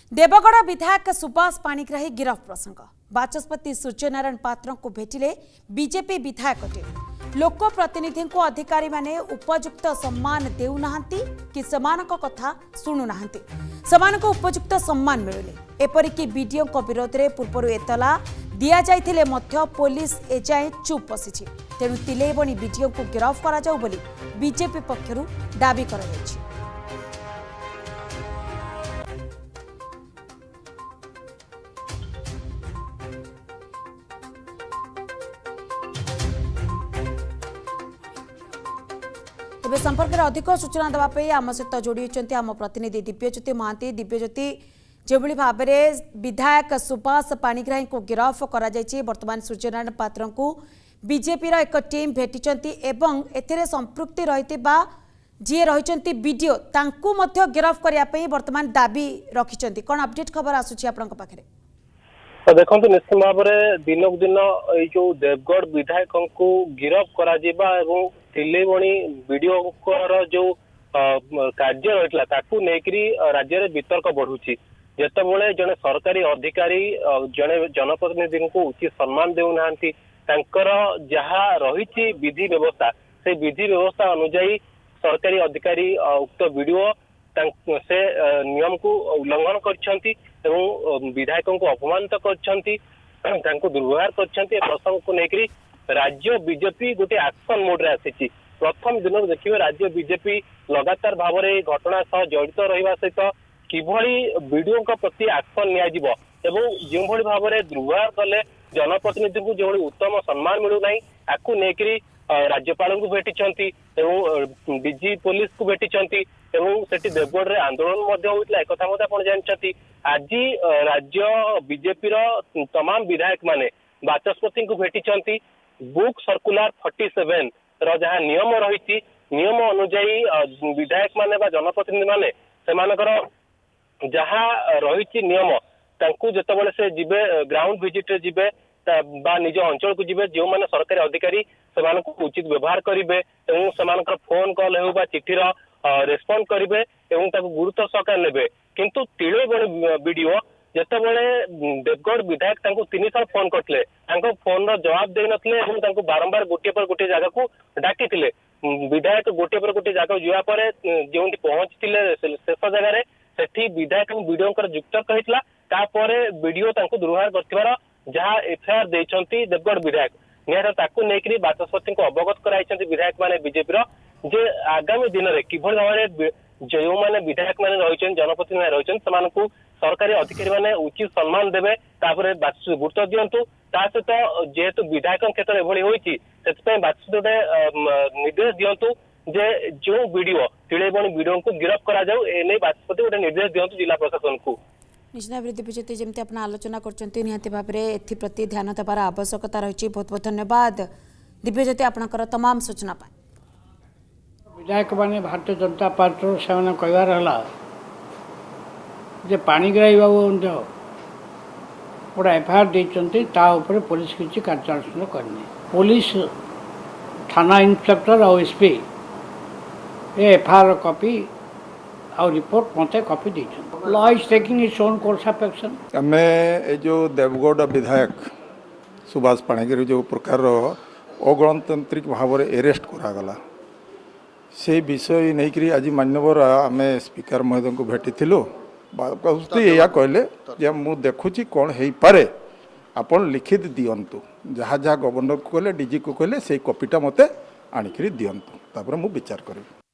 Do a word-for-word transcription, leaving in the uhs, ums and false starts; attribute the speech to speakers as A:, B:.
A: देवगढ़ विधायक सुभाष पाणिग्राही गिरफ प्रसंग बाचस्पति सूर्यनारायण पात्र को भेटिले बीजेपी विधायक टीम लोक प्रतिनिधि को अधिकारी माने उपयुक्त सम्मान देउना कि समानक कथा शुणुना समानक उपयुक्त सम्मान मिलुले एपरिक बीडीओ विरोध में पूर्व एतला दिया जाइथिले मध्य पुलिस एजाए चुप बसी तेणु तिलेबणी बीडीओ को गिरफ करा जाऊ बोली बीजेपी पक्षरु दाबी करा जायछि। तेज संपर्क में अधिक सूचना देवाई आम सहित जोड़ी होती आम प्रतिनिधि दिव्यज्योति महांती। दिव्यज्योति जो भाव में विधायक सुभाष पाणिग्राही को गिरफ करा जायछि वर्तमान सूर्यनारायण पात्र को बीजेपी एक टीम भेटी एथिरे संपृक्ति रही जी रही बीडीओ तांकु मध्य गिरफ करने वर्तमान दाबी रखिंट कौन अपडेट खबर आसूची आपन पाखे?
B: देखो निश्चित भाव में दिन दिन जो देवगढ़ विधायक को गिरफ करा तिलेबणी बीडीओ जो कार्य रही ताकू नेकरी राज्य में वितर्क बढ़ुची जितेबाला जड़े सरकारी अधिकारी जड़े जनप्रतिनिधि को उचित सम्मान देना जहा रही विधि व्यवस्था से विधि व्यवस्था अनुजाई सरकारी अधिकारी उक्त बीडीओ से नियम को उल्लंघन कर विधायकों को अपमानित कर दुर्व्यवहार कर प्रसंग को लेकर राज्य बीजेपी गोटे एक्शन मोड रे आसी प्रथम दिन देखिए राज्य बीजेपी लगातार भाव में घटना सह जड़ित रहा सहित किभली बीडीओ प्रति एक्शन नियाजिबो एवं जो भाव में दुर्व्यवहार कले जनप्रतिनिधि को जो उत्तम सम्मान मिलूना आपको लेकर राज्यपाल को भेटी डीजी पुलिस को भेटी सेठी देवगढ़ में आंदोलन होता एक जानते आज राज्य बीजेपी तमाम विधायक माने बाचस्पति को भेटी बुक सर्कुलर फोर्टी सेवेन रहा नियम रही नियम अनुजाई विधायक माने बा जनप्रतिनिधि माने सेमानकर जहा रही नियम तांकु जेतेबेले से जिबे ग्राउंड विजिट रे जिबे बा निज अंचल को जिबे जो माने सरकारी अधिकारी सेमानकु उचित व्यवहार करिवे एवं सेमानकर फोन कॉल हेउ बा चिठीर रेस्पॉन्ड करिवे एवं ताकु गुरुत्व सहकार नेबे किंतु तिलेबणी वीडियो जितेबाला देवगढ़ विधायक तीन थर फोन करते फोन जवाब दे नथिले बारंबार गोटे पर गोटे जगह को डाकी विधायक गोटे पर गोटे जगह जावापर जो पहुंची शेष जगह से विधायक बीडीओ युक्तर्क होता बीडीओ दुर्व्यवहार कर जहाँ एफआईआर देते देवगढ़ विधायक निहर लेकिन बाचस्पति को अवगत कराई विधायक माने बीजेपी जे आगामी दिन में किभली भाव में जो मैंने विधायक मैंने रही जनप्रतिनिधि रही सरकारी अधिकारी मैंने उचित सम्मान देवे गुरुत्व दिंतु सहित जेहेतु विधायक क्षेत्र में बाचस्पति गोटे निर्देश दिंतु जे जो वीडियो तिलेबणी वीडियो को गिरफ करा जाऊ एने बाचस्पति गोटे निर्देश दिंतु जिला प्रशासन को
A: निश्चित भाव दिव्यज्योति जमी आप आलोचना करती भाव में एप्रति ध्यान देवार आवश्यकता रही बहुत बहुत धन्यवाद दिव्यज्योति आपणकर तमाम सूचना पाए
C: विधायक माने भारतीय जनता पार्टी से कहबार है पाणिग्राही बाबू गोटे एफआईआर देते पुलिस किसी कार्यानुष्ठान करनी पुलिस थाना इन्स्पेक्टर और एसपी ये एफआईआर कॉपी और रिपोर्ट मत कॉपी देते law is taking its own course of action.
D: आम जो देवगढ़ विधायक सुभाष पाणिग्राही जो प्रकार अगणतांत्रिक भाव में एरेस्ट करागला से विषय नहीं करी आज मान्यवर आम स्पीकर महोदय को भेटी या कहले मु देखुची कौन हो पारे आपण लिखित दिंतु जहाँ जहाँ गवर्नर को कहले डीजी को कहले से कॉपीटा मते आनिक दिंतु तापर मु विचार करी।